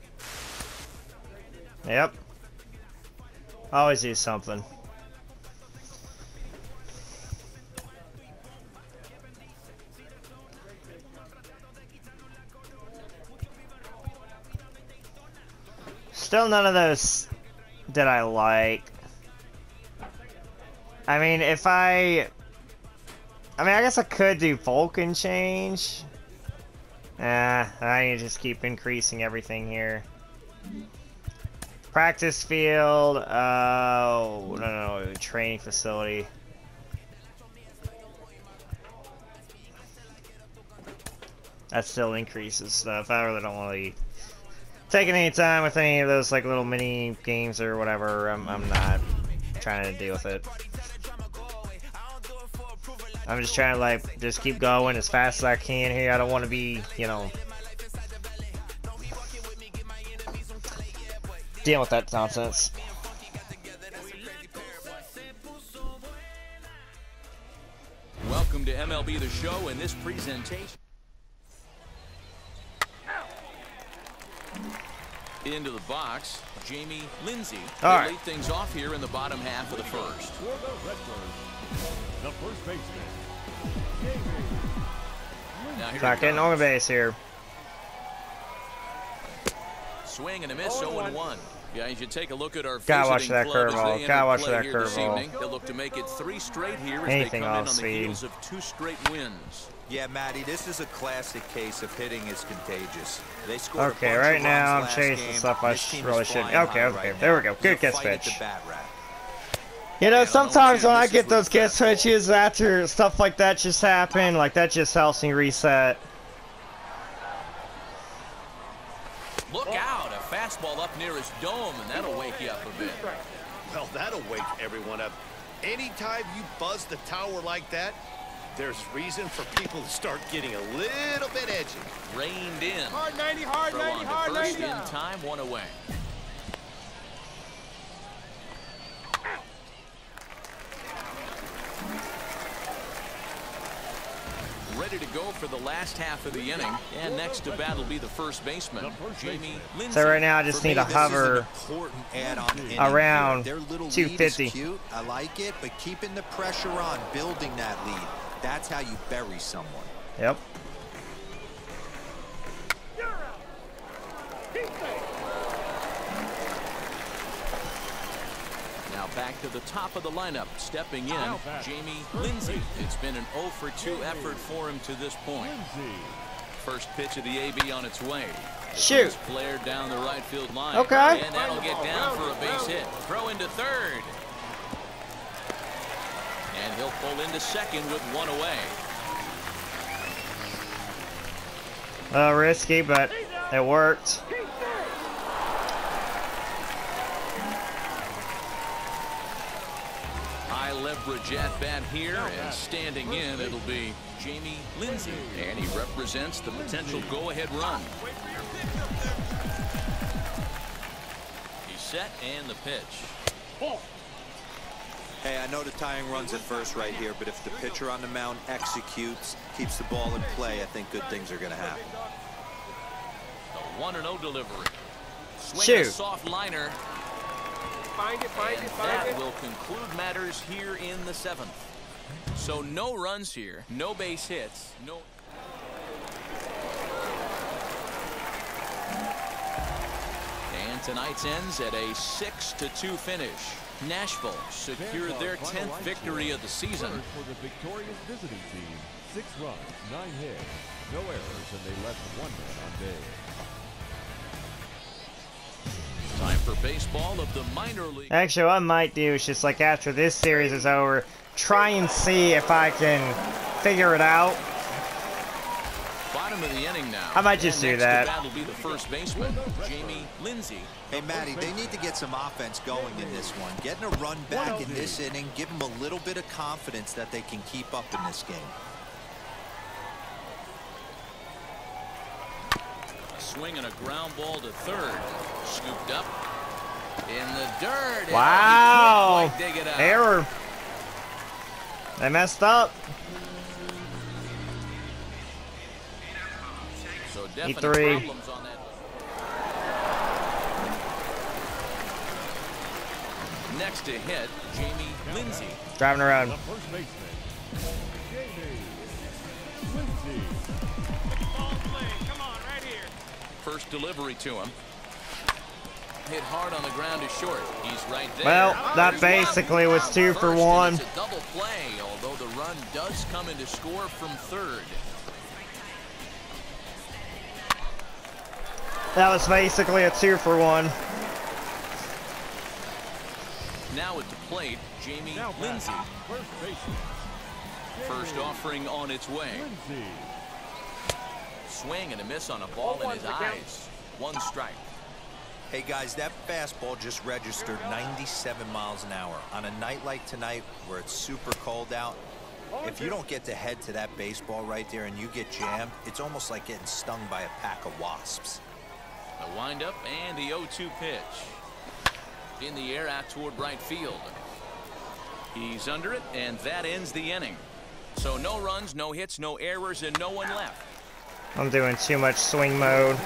Speaker 1: Yep. Always use something. Still none of those that I like. I mean, I guess I could do Vulcan change. I need to just keep increasing everything here. Practice field, no, training facility. That still increases stuff. I really don't want to take any time with any of those like little mini games or whatever. I'm not trying to deal with it. I'm just trying to like just keep going as fast as I can here. I don't want to be, you know, dealing with that nonsense.
Speaker 2: Welcome to MLB The Show in this presentation. Into the box, Jamie Lindsay. They lead things off here in the bottom half of the first.
Speaker 6: For the Redbirds, the first baseman, Jamie Lindsay.
Speaker 1: Not getting on the base here.
Speaker 2: Swing and a miss, 0-1. Yeah, you should take a look at our
Speaker 1: Gotta watch
Speaker 2: visiting
Speaker 1: that
Speaker 2: club as
Speaker 1: curveball.
Speaker 2: they
Speaker 1: Gotta watch
Speaker 2: play
Speaker 1: that
Speaker 2: here this
Speaker 1: curveball.
Speaker 2: evening. They'll look to make it 3 straight here as
Speaker 1: Anything
Speaker 2: they come in
Speaker 1: off
Speaker 2: on the
Speaker 1: speed.
Speaker 2: heels of 2 straight wins.
Speaker 3: Yeah, Matty, this is a classic case of hitting is contagious. They scored
Speaker 1: Okay,
Speaker 3: a bunch
Speaker 1: right
Speaker 3: of
Speaker 1: now I'm
Speaker 3: runs last
Speaker 1: chasing
Speaker 3: game.
Speaker 1: stuff I
Speaker 3: This team
Speaker 1: really
Speaker 3: is
Speaker 1: shouldn't.
Speaker 3: flying
Speaker 1: Okay,
Speaker 3: high
Speaker 1: okay,
Speaker 3: right
Speaker 1: there
Speaker 3: now.
Speaker 1: we go. Good
Speaker 3: They're
Speaker 1: guess
Speaker 3: fighting at
Speaker 1: pitch.
Speaker 3: the bat rack.
Speaker 1: You know,
Speaker 2: And
Speaker 1: sometimes when I get
Speaker 2: this
Speaker 1: those
Speaker 2: with
Speaker 1: guess switches after stuff like that just happen, like that just helps me reset.
Speaker 2: Look out, a fastball up near his dome, and that'll wake you up a bit.
Speaker 4: Well, that'll wake everyone up. Anytime you buzz the tower like that, there's reason for people to start getting a little bit edgy.
Speaker 2: Reined in.
Speaker 5: Hard 90, hard
Speaker 2: Throw
Speaker 5: 90,
Speaker 2: on to
Speaker 5: hard
Speaker 2: first
Speaker 5: 90.
Speaker 2: in time, one away. Ready to go for the last half of the inning, and next to bat will be the first baseman, Jamie Lindsay.
Speaker 1: So right now I just need to hover around
Speaker 3: Their little
Speaker 1: 250.
Speaker 3: lead is cute. I like it, but keeping the pressure on, building that lead, that's how you bury someone.
Speaker 1: Yep.
Speaker 2: Now back to the top of the lineup, stepping in, Jamie Lindsay. It's been an 0 for 2 effort for him to this point. First pitch of the AB on its way.
Speaker 1: Shoot.
Speaker 2: It's flared down the right field line.
Speaker 1: Okay.
Speaker 2: And that'll get down for a base hit. Throw into third. And he'll pull into second with one away.
Speaker 1: Risky, but it worked.
Speaker 2: High leverage at bat here, and standing in, it'll be Jamie Lindsay. And he represents the potential go-ahead run. He's set, and the pitch.
Speaker 3: Hey, I know the tying runs at first right here, but if the pitcher on the mound executes, keeps the ball in play, I think good things are going to happen.
Speaker 2: The 1-0 delivery. Swing
Speaker 1: Shoot.
Speaker 2: a soft liner.
Speaker 5: Find it, find
Speaker 2: And
Speaker 5: it, find
Speaker 2: that
Speaker 5: it.
Speaker 2: will conclude matters here in the 7th. So no runs here, no base hits, no. And tonight's ends at a 6-2 finish. Nashville secured their 10th victory of the season.
Speaker 6: For the victorious visiting team, 6 runs, 9 hits, no errors, and they left 1 man on base.
Speaker 2: Time for baseball of the minor league.
Speaker 1: Actually, what I might do is just like after this series is over, try and see if I can figure it out.
Speaker 2: Bottom of the inning now.
Speaker 1: I might just do that.
Speaker 2: That'll be the first baseman, Jamie Lindsay.
Speaker 3: Hey, Matty, they need to get some offense going in this one. Getting a run back in this inning, give them a little bit of confidence that they can keep up in this game.
Speaker 2: A swing and a ground ball to third. Scooped up in the dirt.
Speaker 1: Wow.
Speaker 2: And he couldn't quite dig it out.
Speaker 1: Error. They messed up.
Speaker 2: So definite
Speaker 1: E3.
Speaker 2: problems on that. Next to hit, Jamie Lindsay.
Speaker 1: Driving around.
Speaker 6: The first baseman, Jamie Lindsay.
Speaker 5: Come on, right here.
Speaker 2: First delivery to him. Hit hard on the ground to short. He's right there.
Speaker 1: Well, that
Speaker 2: There's
Speaker 1: basically
Speaker 2: one.
Speaker 1: was 2 for
Speaker 2: First,
Speaker 1: 1.
Speaker 2: and it's a double play, although the run does come in to score from third.
Speaker 1: That was basically a 2 for 1.
Speaker 2: Now at the plate, Jamie Lindsay.
Speaker 6: First baseman,
Speaker 2: First offering on its way.
Speaker 6: Lindsay.
Speaker 2: Swing and a miss on a ball in his eyes. 1 strike.
Speaker 3: Hey, guys, that fastball just registered 97 miles an hour. On a night like tonight where it's super cold out, if you don't get to head to that baseball right there and you get jammed, it's almost like getting stung by a pack of wasps.
Speaker 2: The windup and the 0-2 pitch. In the air out toward right field. He's under it, and that ends the inning. So no runs, no hits, no errors, and no one left.
Speaker 1: I'm doing too much swing mode.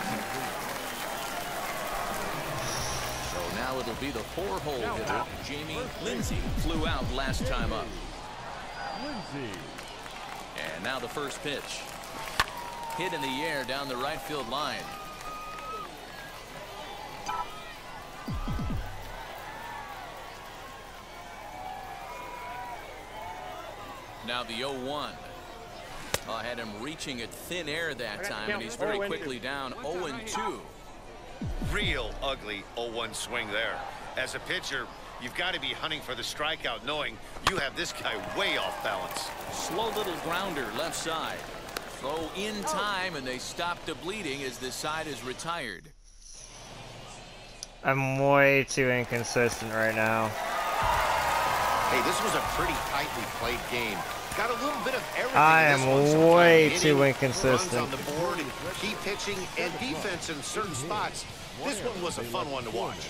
Speaker 2: So now it'll be the 4-hole hitter, Jamie Lindsay. Flew out last time up.
Speaker 6: Lindsay.
Speaker 2: And now the first pitch. Hit in the air down the right field line. Now the 0-1. I had him reaching at thin air that time, and he's very quickly down 0-2.
Speaker 4: Real ugly 0-1 swing there. As a pitcher, you've got to be hunting for the strikeout, knowing you have this guy way off balance.
Speaker 2: Slow little grounder left side. Throw in time, and they stop the bleeding as this side is retired.
Speaker 1: I'm way too inconsistent right now.
Speaker 4: Hey, this was a pretty tightly played game. Got a little bit of everything.
Speaker 1: I am way too
Speaker 4: runs
Speaker 1: inconsistent.
Speaker 4: on the board, key pitching, and defense in certain spots. This one was a fun one to watch.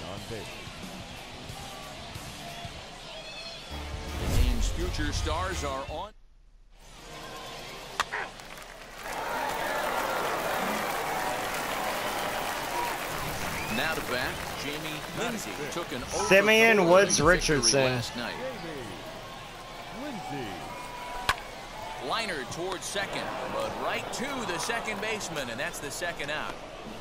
Speaker 2: The team's future stars are on. Now to bat, Jamie Lindsay took an
Speaker 1: Simeon Woods Richardson.
Speaker 2: last night. Liner towards second, but right to the second baseman, and that's the second out.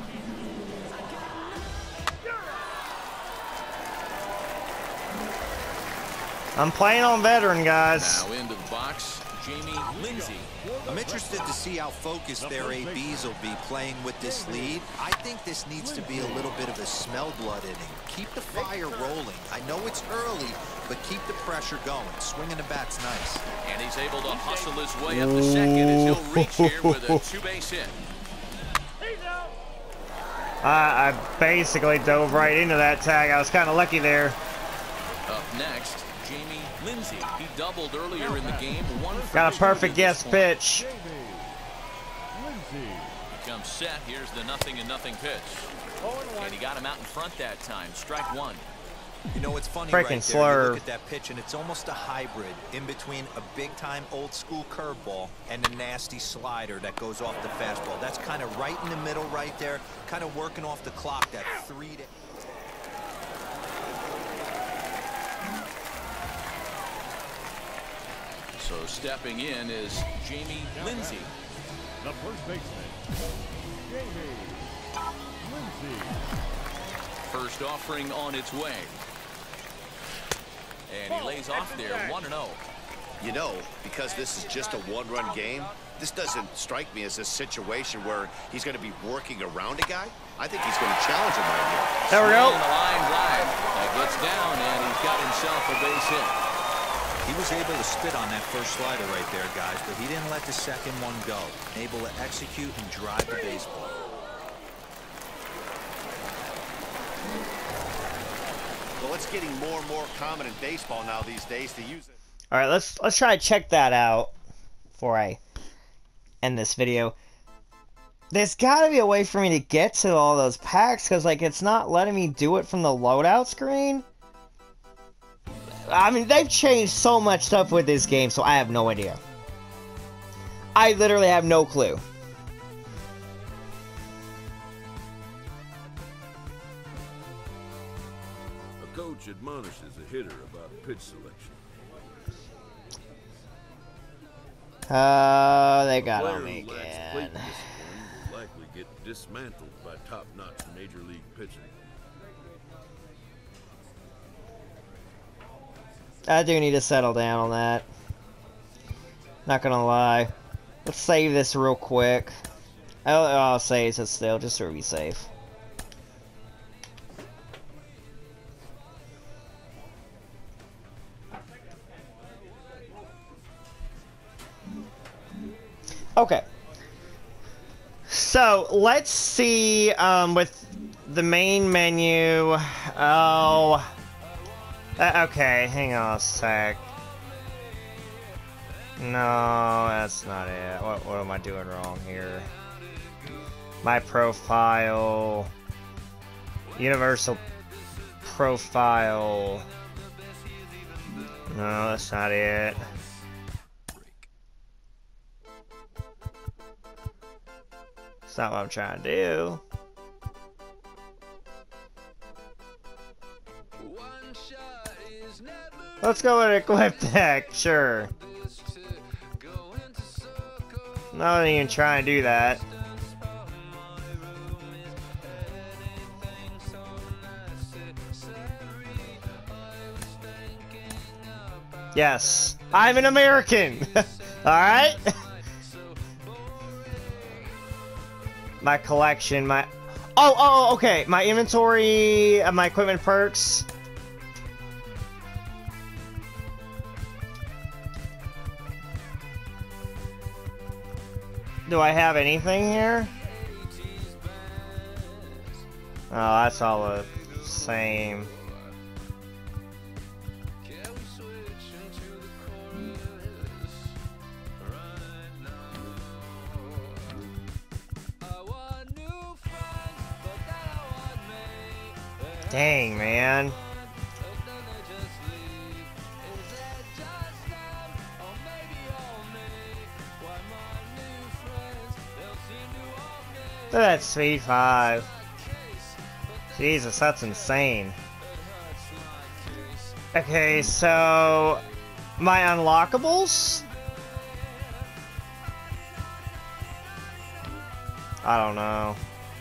Speaker 1: I'm playing on veteran, guys.
Speaker 2: Now into the box, Jamie Lindsay.
Speaker 3: I'm interested to see how focused their ABs will be playing with this lead. I think this needs to be a little bit of a smell blood inning. Keep the fire rolling. I know it's early, but keep the pressure going. Swinging the bat's nice.
Speaker 2: And he's able to hustle his way up to second as he'll reach here with a two-base hit.
Speaker 1: I basically dove right into that tag. I was kind of lucky there.
Speaker 2: Up next, Jamie Lindsay. He doubled earlier in the game.
Speaker 1: Got a perfect guess pitch.
Speaker 2: Becomes set. Here's the 0-0 pitch. And he got him out in front that time. Strike one.
Speaker 3: You know, it's funny
Speaker 1: Freaking
Speaker 3: right there.
Speaker 1: slurve.
Speaker 3: You look at that pitch, and it's almost a hybrid in between a big-time old-school curveball and a nasty slider that goes off the fastball. That's kind of right in the middle right there, kind of working off the clock, that 3 to...
Speaker 2: So stepping in is Jamie Lindsay.
Speaker 6: The first baseman, Jamie Lindsay.
Speaker 2: First offering on its way. And he lays off there, 1-0.
Speaker 4: You know, because this is just a one-run game, this doesn't strike me as a situation where he's going to be working around a guy. I think he's going to challenge him right here.
Speaker 1: There we go.
Speaker 2: Swing the line drive. That gets down, and he's got himself a base hit.
Speaker 3: He was able to spit on that first slider right there, guys, but he didn't let the second one go. Able to execute and drive the baseball.
Speaker 4: Well, it's getting more and more common in baseball now these days to use it.
Speaker 1: All right, let's try to check that out before I end this video. There's got to be a way for me to get to all those packs, because like it's not letting me do it from the loadout screen. I mean, they've changed so much stuff with this game, so I have no idea. I literally have no clue.
Speaker 10: A coach admonishes a hitter about pitch selection.
Speaker 1: They got on me
Speaker 10: Player who lacks
Speaker 1: again.
Speaker 10: plate discipline will likely get dismantled by top-notch major league pitching.
Speaker 1: I do need to settle down on that. Not gonna lie. Let's save this real quick. I'll save it still, just to be safe. Okay. So, let's see, with the main menu. Oh. Okay, hang on a sec. No, that's not it. What am I doing wrong here? My profile. Universal profile. No, that's not it. That's not what I'm trying to do. Let's go with equip deck, sure. Not even trying to do that. Yes, I'm an American. Alright? My collection, my... Oh, okay. My inventory, my equipment perks. Do I have anything here? Oh, that's all the Same. Dang, man. Look at that speed 5. Jesus, that's insane. Okay, so my unlockables? I don't know.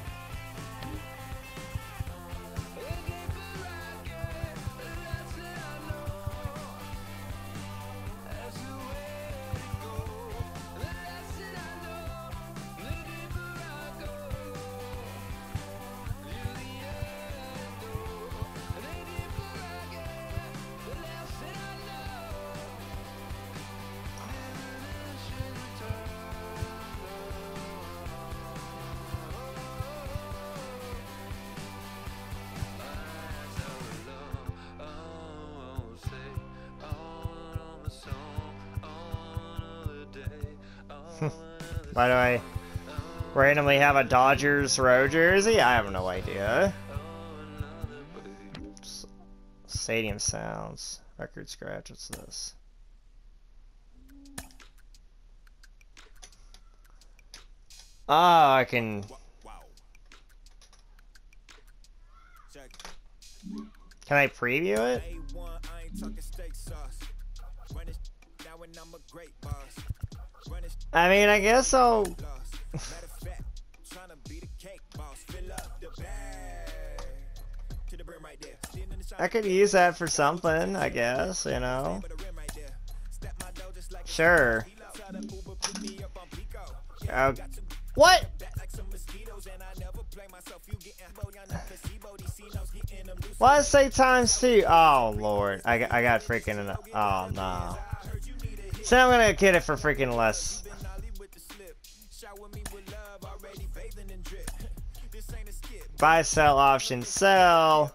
Speaker 1: Why do I randomly have a Dodgers road jersey? I have no idea. Stadium sounds. Record scratch, what's this? Oh, I can... Can I preview it? I mean, I guess I'll... I could use that for something, I guess, you know? Sure. What? Why does it say ×2? Oh, Lord. I got freaking... Oh, no. So I'm gonna get it for freaking less. Buy, sell, option, sell.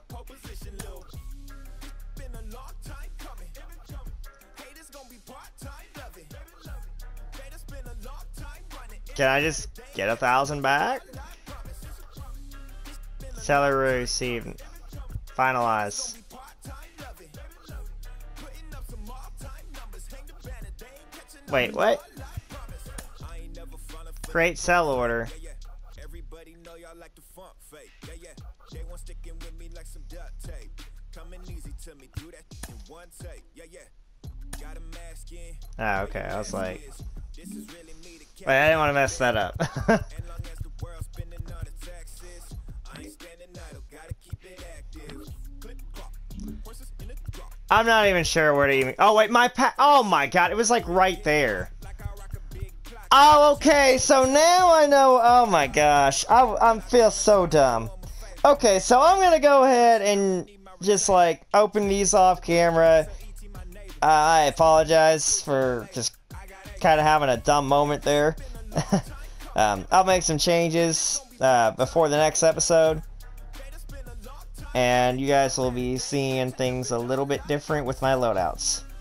Speaker 1: Can I just get 1,000 back? Seller received. Finalize. Wait, what? Create sell order. Oh, okay. I was like, wait, I didn't want to mess that up. I'm not even sure where to even... Oh, wait, oh, my God. It was, like, right there. Oh, okay. So now I know... Oh, my gosh. I feel so dumb. Okay, so I'm going to go ahead and just, like, open these off camera. I apologize for just kind of having a dumb moment there. I'll make some changes before the next episode. And you guys will be seeing things a little bit different with my loadouts.